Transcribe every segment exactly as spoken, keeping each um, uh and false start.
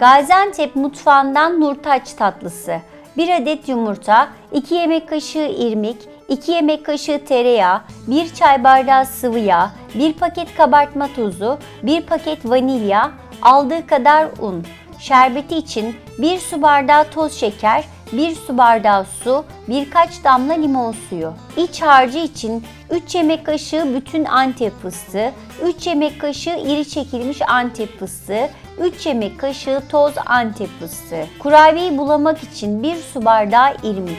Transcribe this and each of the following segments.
Gaziantep mutfağından Nurtaç tatlısı. bir adet yumurta, iki yemek kaşığı irmik, iki yemek kaşığı tereyağı, bir çay bardağı sıvı yağ, bir paket kabartma tozu, bir paket vanilya, aldığı kadar un. Şerbeti için bir su bardağı toz şeker, bir su bardağı su, birkaç damla limon suyu. İç harcı için üç yemek kaşığı bütün Antep fıstığı, üç yemek kaşığı iri çekilmiş Antep fıstığı, üç yemek kaşığı toz Antep fıstığı. Kurabiyeyi bulamak için bir su bardağı irmik.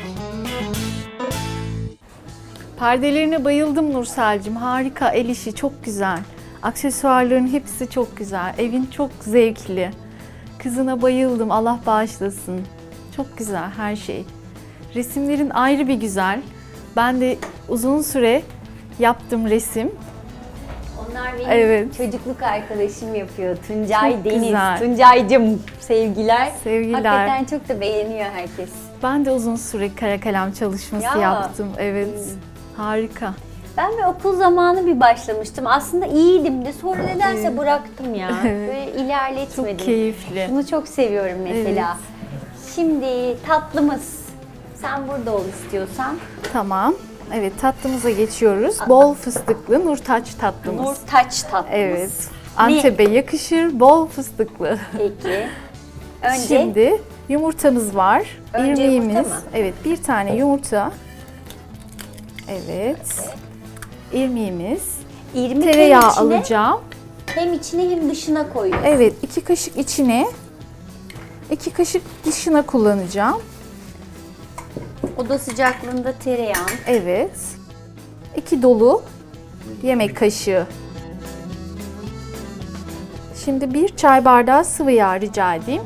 Perdelerine bayıldım Nursel'cim. Harika, el işi çok güzel. Aksesuarların hepsi çok güzel. Evin çok zevkli. Kızına bayıldım. Allah bağışlasın. Çok güzel her şey. Resimlerin ayrı bir güzel. Ben de uzun süre yaptım resim. Onlar benim Evet. çocukluk arkadaşım yapıyor. Tuncay Çok Deniz. güzel. Tuncay'cım sevgiler. Sevgiler. Hakikaten çok da beğeniyor herkes. Ben de uzun süre kara kalem çalışması Ya. yaptım. Evet. Harika. Ben de okul zamanı bir başlamıştım. Aslında iyiydim de sonra nedense Evet. bıraktım ya. Evet. Böyle ilerletmedim. Çok keyifli. Bunu çok seviyorum mesela. Şimdi tatlımız. Sen burada ol istiyorsan. Tamam. Evet, tatlımıza geçiyoruz. Bol fıstıklı Nurtaç tatlımız. Nurtaç tatlımız. Evet. Antep'e yakışır, bol fıstıklı. Peki. Önce Şimdi yumurtamız var. Önce İrmiğimiz. yumurta mı? Evet, bir tane yumurta. Evet. İrmiğimiz. irmik Tereyağı hem içine, alacağım. hem içine hem dışına koyuyorsun. Evet, iki kaşık içine, iki kaşık dışına kullanacağım. Oda sıcaklığında tereyağı. Evet. iki dolu yemek kaşığı. Şimdi bir çay bardağı sıvı yağ rica edeyim.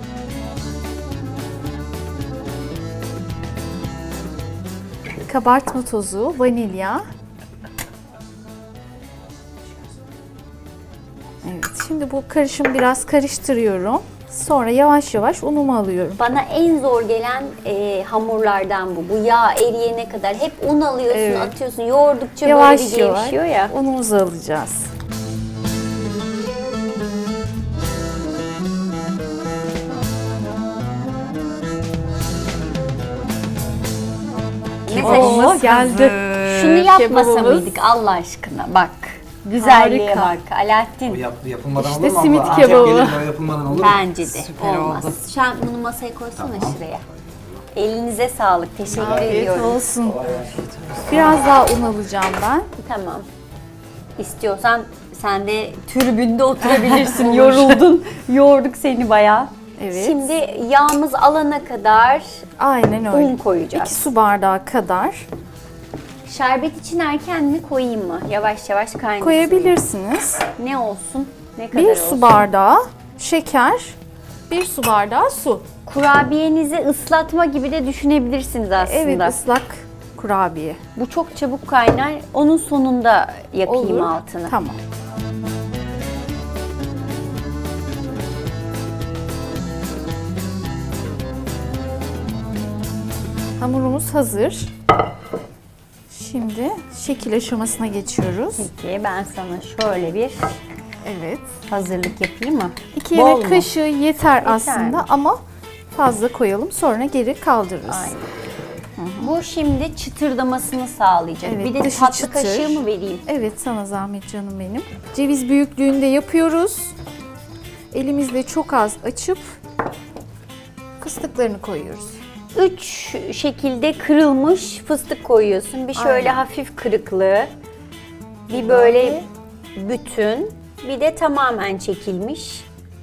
Kabartma tozu, vanilya. Evet, şimdi bu karışımı biraz karıştırıyorum. Sonra yavaş yavaş unumu alıyorum. Bana en zor gelen e, hamurlardan bu. Bu yağ eriyene kadar hep un alıyorsun, Evet. atıyorsun. Yoğurdukça Yavaş böyle bir yavaş gevşiyor ya. unumuzu alacağız. Mesela Olmaz geldi. şunu yapmasa Kebabımız. mıydık Allah aşkına? Bak. Güzelliğe Harika. bak. Alaaddin. O yap, yapılmadan İşte olur mu? simit abla? kebabı. Antep gelir, o yapılmadan olur mu? Bence de Süper olmaz. oldu. Şu an bunu masaya koysana Tamam. şuraya. Elinize sağlık. Teşekkür Afiyet ediyorum. olsun. Biraz daha un alacağım ben. Tamam. İstiyorsan sen de tribünde oturabilirsin. Yoruldun. Yorduk seni bayağı. Evet. Şimdi yağımız alana kadar Aynen öyle. un koyacağız. iki su bardağı kadar Şerbet için erken mi koyayım mı? Yavaş yavaş kaynasın. koyabilirsiniz. Ne olsun? Ne kadar Bir olsun? su bardağı şeker, bir su bardağı su. Kurabiyenizi ıslatma gibi de düşünebilirsiniz aslında. Evet, ıslak kurabiye. Bu çok çabuk kaynar. Onun sonunda yakayım Olur. altını. Tamam. Hamurumuz hazır. Şimdi şekil aşamasına geçiyoruz. Peki ben sana şöyle bir Evet. hazırlık yapayım mı? İki Bol yemek mu? kaşığı yeter aslında mi? ama fazla koyalım, sonra geri kaldırırız. Aynen. Bu şimdi çıtırdamasını sağlayacak. Evet, bir de dışı tatlı çıtır. kaşığı mı vereyim? Evet, sana zahmet canım benim. Ceviz büyüklüğünde yapıyoruz. Elimizle çok az açıp fıstıklarını koyuyoruz. Üç şekilde kırılmış fıstık koyuyorsun. Bir şöyle Aynen. hafif kırıklı, bir böyle bütün, bir de tamamen çekilmiş.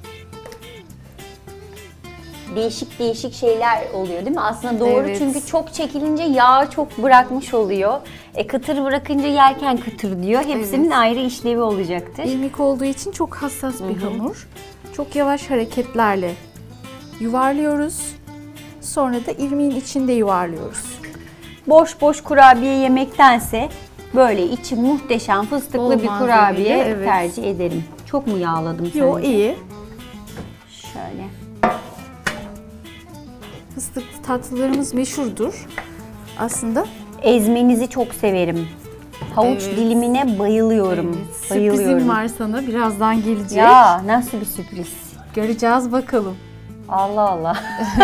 Değişik değişik şeyler oluyor değil mi? Aslında doğru, Evet. çünkü çok çekilince yağı çok bırakmış oluyor. E kıtır bırakınca yerken kıtır diyor. Hepsinin Evet. ayrı işlevi olacaktır. İrmik olduğu için çok hassas bir hamur. Çok yavaş hareketlerle yuvarlıyoruz. Sonra da irmiğin içinde yuvarlıyoruz. Boş boş kurabiye yemektense böyle içi muhteşem fıstıklı Bol bir malzemeli, kurabiye evet. tercih ederim. Çok mu yağladım Yo, sence? iyi. Şöyle. Fıstıklı tatlılarımız meşhurdur. Aslında Ezmenizi çok severim. Havuç Evet. dilimine bayılıyorum. evet, Bayılıyorum. sürprizim var sana. Birazdan gelecek. Ya nasıl bir sürpriz. Göreceğiz bakalım. Allah Allah.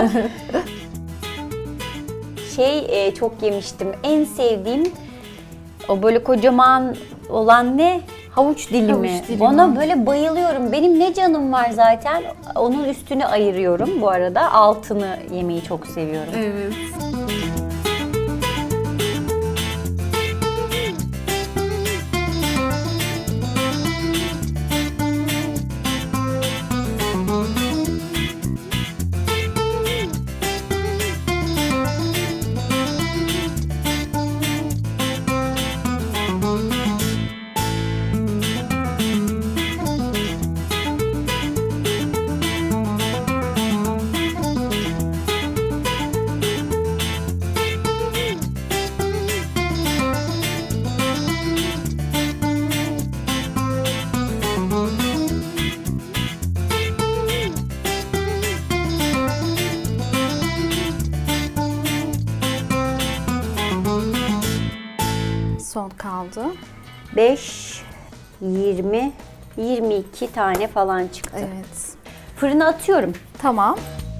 Şey e, çok yemiştim. En sevdiğim o böyle kocaman olan ne? Havuç dilimi. Havuç dilimi. Ona böyle bayılıyorum. Benim ne canım var zaten. Onun üstünü ayırıyorum bu arada. Altını yemeyi çok seviyorum. Evet. Son kaldı. beş, yirmi, yirmi iki tane falan çıktı. Evet. Fırına atıyorum. Tamam.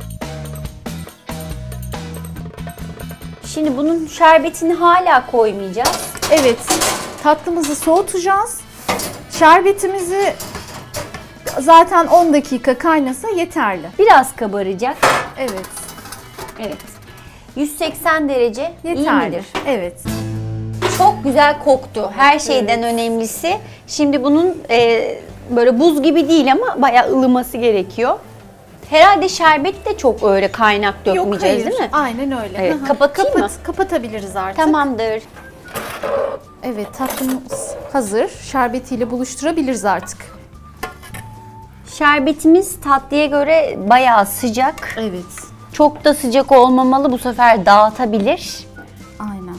Şimdi bunun şerbetini hala koymayacağız. Evet. Tatlımızı soğutacağız. Şerbetimizi zaten on dakika kaynasa yeterli. Biraz kabaracak. Evet. Evet. yüz seksen derece iyi Yeterli. midir? Evet. Çok güzel koktu. Her şeyden önemlisi. Şimdi bunun e, böyle buz gibi değil ama bayağı ılıması gerekiyor. Herhalde şerbet de çok öyle kaynak dökmeyeceğiz değil mi? Aynen öyle. Evet, Hı hı. kapatayım mı? Kapatabiliriz artık. Tamamdır. Evet, tatlımız hazır. Şerbetiyle buluşturabiliriz artık. Şerbetimiz tatlıya göre bayağı sıcak. Evet. Çok da sıcak olmamalı, bu sefer dağıtabilir. Aynen.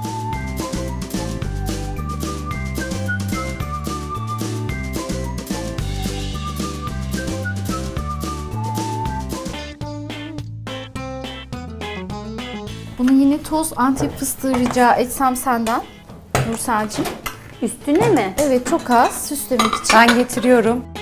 Bunu yine toz Antep fıstığı rica etsem senden Nursel'cim. Üstüne mi? Evet, çok az süslemek için. Ben getiriyorum.